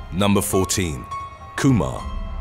Number 14. Kumar.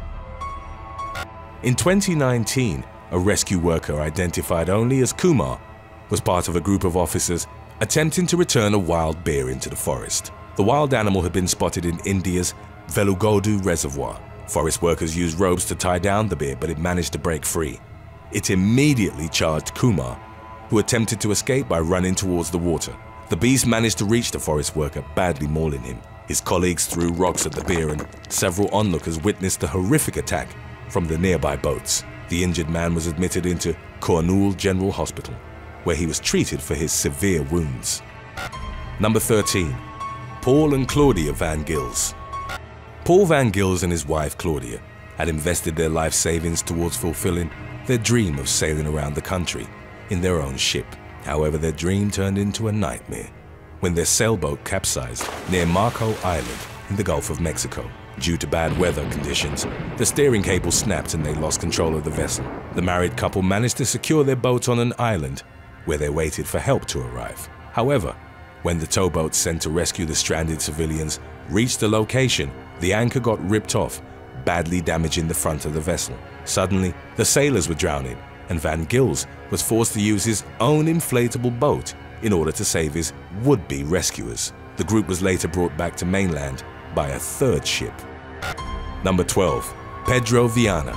In 2019, a rescue worker identified only as Kumar was part of a group of officers attempting to return a wild bear into the forest. The wild animal had been spotted in India's Velugodu Reservoir. Forest workers used ropes to tie down the bear, but it managed to break free. It immediately charged Kumar, who attempted to escape by running towards the water. The beast managed to reach the forest worker, badly mauling him. His colleagues threw rocks at the bear, and several onlookers witnessed the horrific attack from the nearby boats. The injured man was admitted into Kurnool General Hospital, where he was treated for his severe wounds. Number 13. Paul and Claudia Van Gils. Paul Van Gils and his wife Claudia had invested their life savings towards fulfilling their dream of sailing around the country in their own ship. However, their dream turned into a nightmare when their sailboat capsized near Marco Island in the Gulf of Mexico. Due to bad weather conditions, the steering cable snapped and they lost control of the vessel. The married couple managed to secure their boat on an island where they waited for help to arrive. However, when the towboats sent to rescue the stranded civilians reached the location, the anchor got ripped off, badly damaging the front of the vessel. Suddenly, the sailors were drowning, and Van Gils was forced to use his own inflatable boat in order to save his would-be rescuers. The group was later brought back to mainland by a third ship. Number 12. Pedro Viana.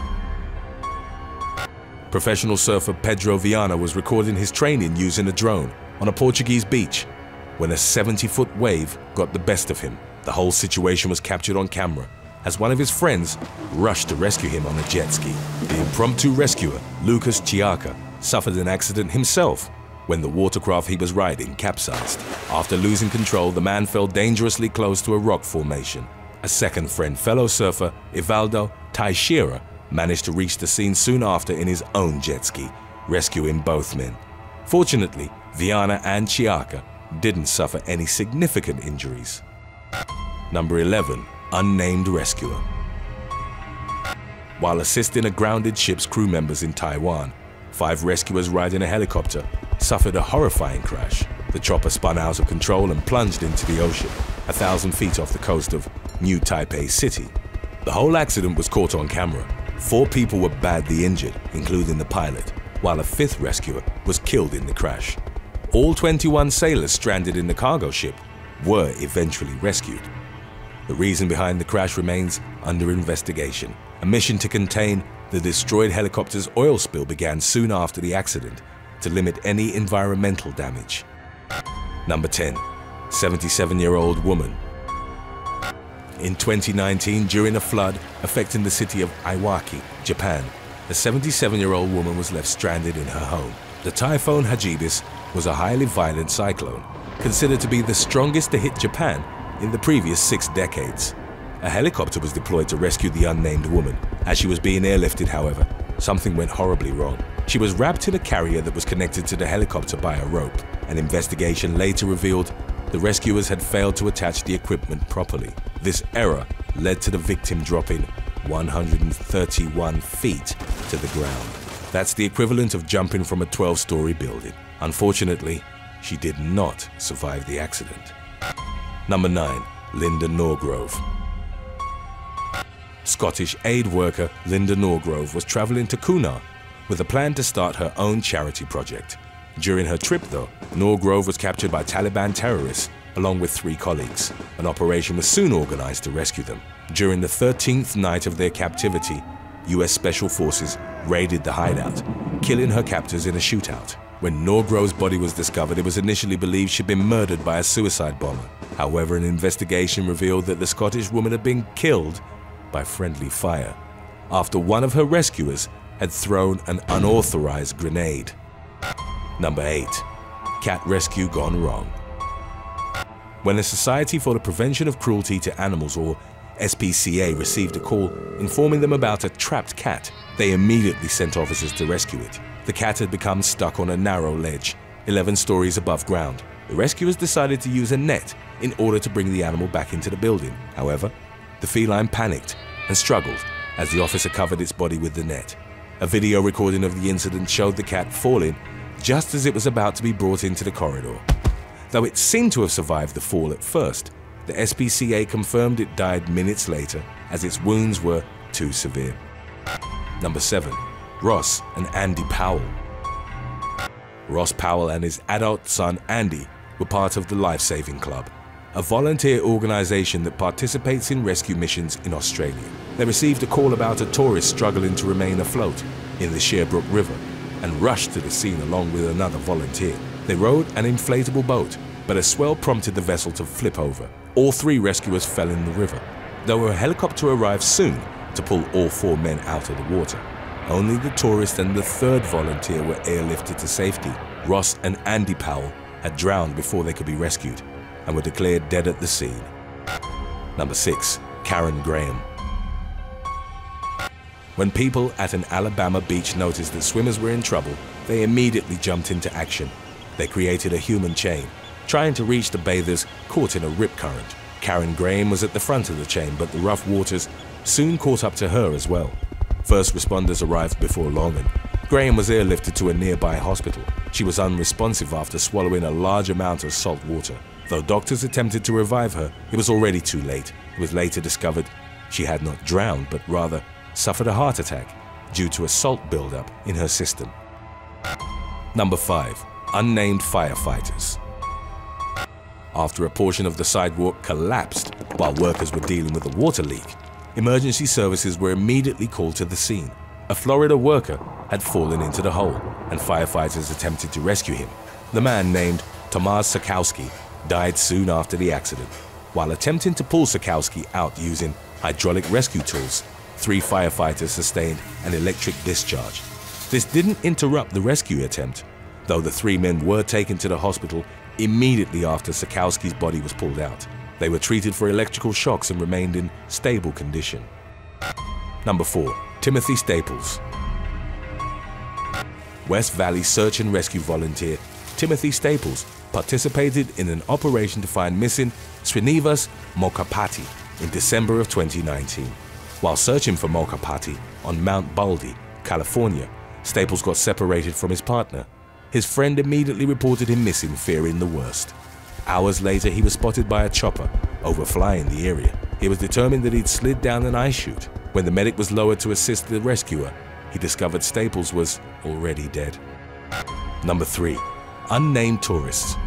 Professional surfer Pedro Viana was recording his training using a drone on a Portuguese beach when a 70-foot wave got the best of him. The whole situation was captured on camera as one of his friends rushed to rescue him on a jet ski. The impromptu rescuer, Lucas Chiaka, suffered an accident himself when the watercraft he was riding capsized. After losing control, the man fell dangerously close to a rock formation. A second friend, fellow surfer Ivaldo Teixeira, managed to reach the scene soon after in his own jet ski, rescuing both men. Fortunately, Viana and Chiaka didn't suffer any significant injuries. Number 11. Unnamed rescuer. While assisting a grounded ship's crew members in Taiwan, 5 rescuers riding a helicopter suffered a horrifying crash. The chopper spun out of control and plunged into the ocean, 1,000 feet off the coast of New Taipei City. The whole accident was caught on camera. 4 people were badly injured, including the pilot, while a 5th rescuer was killed in the crash. All 21 sailors stranded in the cargo ship were eventually rescued. The reason behind the crash remains under investigation. A mission to contain the destroyed helicopter's oil spill began soon after the accident to limit any environmental damage. Number 10. 77-year-old woman. In 2019, during a flood affecting the city of Iwaki, Japan, a 77-year-old woman was left stranded in her home. The Typhoon Hagibis was a highly violent cyclone, considered to be the strongest to hit Japan in the previous 6 decades. A helicopter was deployed to rescue the unnamed woman. As she was being airlifted, however, something went horribly wrong. She was wrapped in a carrier that was connected to the helicopter by a rope. An investigation later revealed the rescuers had failed to attach the equipment properly. This error led to the victim dropping 131 feet to the ground. That's the equivalent of jumping from a 12-story building. Unfortunately, she did not survive the accident. Number 9. Linda Norgrove. Scottish aid worker Linda Norgrove was traveling to Kuna with a plan to start her own charity project. During her trip, though, Norgrove was captured by Taliban terrorists along with 3 colleagues. An operation was soon organized to rescue them. During the 13th night of their captivity, US Special Forces raided the hideout, killing her captors in a shootout. When Norgrove's body was discovered, it was initially believed she'd been murdered by a suicide bomber. However, an investigation revealed that the Scottish woman had been killed by friendly fire after one of her rescuers had thrown an unauthorized grenade. Number 8. Cat rescue gone wrong. When the Society for the Prevention of Cruelty to Animals, or SPCA, received a call informing them about a trapped cat, they immediately sent officers to rescue it. The cat had become stuck on a narrow ledge, 11 stories above ground. The rescuers decided to use a net in order to bring the animal back into the building. However, the feline panicked and struggled as the officer covered its body with the net. A video recording of the incident showed the cat falling just as it was about to be brought into the corridor. Though it seemed to have survived the fall at first, The SPCA confirmed it died minutes later as its wounds were too severe. Number 7. Ross and Andy Powell. Ross Powell and his adult son Andy were part of the Life Saving Club, a volunteer organization that participates in rescue missions in Australia. They received a call about a tourist struggling to remain afloat in the Sherbrooke River and rushed to the scene along with another volunteer. They rowed an inflatable boat, but a swell prompted the vessel to flip over. All 3 rescuers fell in the river, though a helicopter arrived soon to pull all 4 men out of the water. Only the tourist and the 3rd volunteer were airlifted to safety. Ross and Andy Powell had drowned before they could be rescued and were declared dead at the scene. Number 6. Karen Graham. When people at an Alabama beach noticed that swimmers were in trouble, they immediately jumped into action. They created a human chain, trying to reach the bathers caught in a rip current. Karen Graham was at the front of the chain, but the rough waters soon caught up to her as well. First responders arrived before long, and Graham was airlifted to a nearby hospital. She was unresponsive after swallowing a large amount of salt water. Though doctors attempted to revive her, it was already too late. It was later discovered she had not drowned, but rather suffered a heart attack due to a salt buildup in her system. Number 5. Unnamed firefighters. After a portion of the sidewalk collapsed while workers were dealing with a water leak, emergency services were immediately called to the scene. A Florida worker had fallen into the hole, and firefighters attempted to rescue him. The man, named Tomasz Sikowski, died soon after the accident. While attempting to pull Sikowski out using hydraulic rescue tools, 3 firefighters sustained an electric discharge. This didn't interrupt the rescue attempt, though the 3 men were taken to the hospital immediately after Sikowski's body was pulled out. They were treated for electrical shocks and remained in stable condition. Number 4. Timothy Staples. West Valley search and rescue volunteer Timothy Staples participated in an operation to find missing Srinivas Mokapati in December of 2019. While searching for Mokapati on Mount Baldy, California, Staples got separated from his partner. His friend immediately reported him missing, fearing the worst. Hours later, he was spotted by a chopper overflying the area. He was determined that he'd slid down an ice chute. When the medic was lowered to assist the rescuer, he discovered Staples was already dead. Number 3. Unnamed tourists.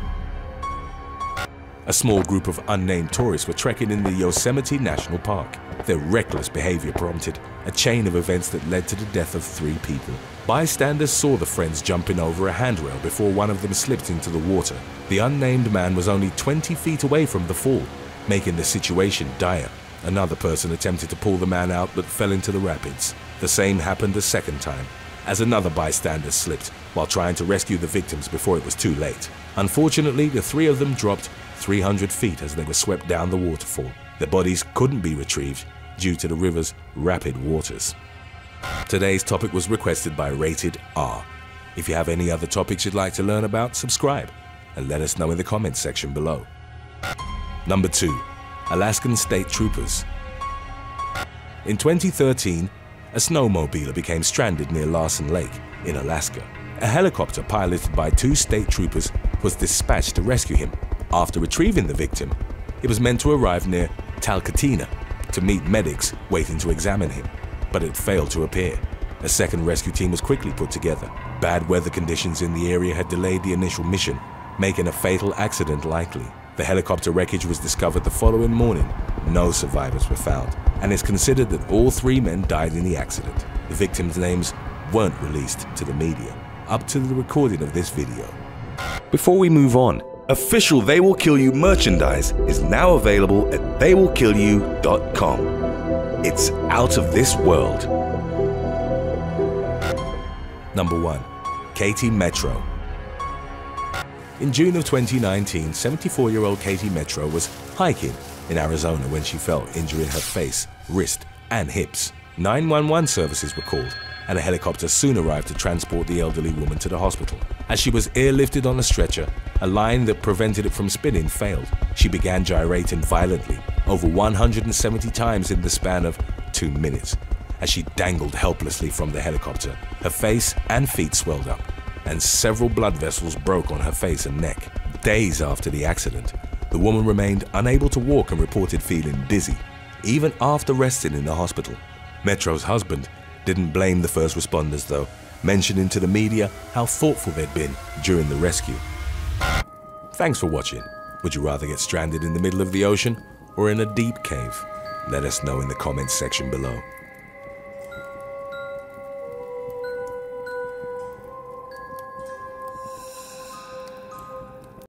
A small group of unnamed tourists were trekking in the Yosemite National Park. Their reckless behavior prompted a chain of events that led to the death of 3 people. Bystanders saw the friends jumping over a handrail before one of them slipped into the water. The unnamed man was only 20 feet away from the fall, making the situation dire. Another person attempted to pull the man out but fell into the rapids. The same happened a second time, as another bystander slipped while trying to rescue the victims before it was too late. Unfortunately, the 3 of them dropped 300 feet as they were swept down the waterfall. Their bodies couldn't be retrieved due to the river's rapid waters. Today's topic was requested by Rated R. If you have any other topics you'd like to learn about, subscribe and let us know in the comments section below. Number 2. Alaskan State Troopers. In 2013, a snowmobiler became stranded near Larson Lake in Alaska. A helicopter piloted by 2 state troopers was dispatched to rescue him. After retrieving the victim, it was meant to arrive near Talkeetna to meet medics waiting to examine him, but it failed to appear. A second rescue team was quickly put together. Bad weather conditions in the area had delayed the initial mission, making a fatal accident likely. The helicopter wreckage was discovered the following morning. No survivors were found, and it's considered that all 3 men died in the accident. The victims' names weren't released to the media up to the recording of this video. Before we move on, official They Will Kill You merchandise is now available at theywillkillyou.com. It's out of this world. Number 1. Katie Metro. In June of 2019, 74-year-old Katie Metro was hiking in Arizona when she fell, injuring her face, wrist, and hips. 911 services were called, and a helicopter soon arrived to transport the elderly woman to the hospital. As she was airlifted on a stretcher, a line that prevented it from spinning failed. She began gyrating violently, over 170 times in the span of 2 minutes. As she dangled helplessly from the helicopter, her face and feet swelled up, and several blood vessels broke on her face and neck. Days after the accident, The woman remained unable to walk and reported feeling dizzy, even after resting in the hospital. Metro's husband didn't blame the first responders though, mentioning to the media how thoughtful they'd been during the rescue. Thanks for watching. Would you rather get stranded in the middle of the ocean or in a deep cave? Let us know in the comments section below.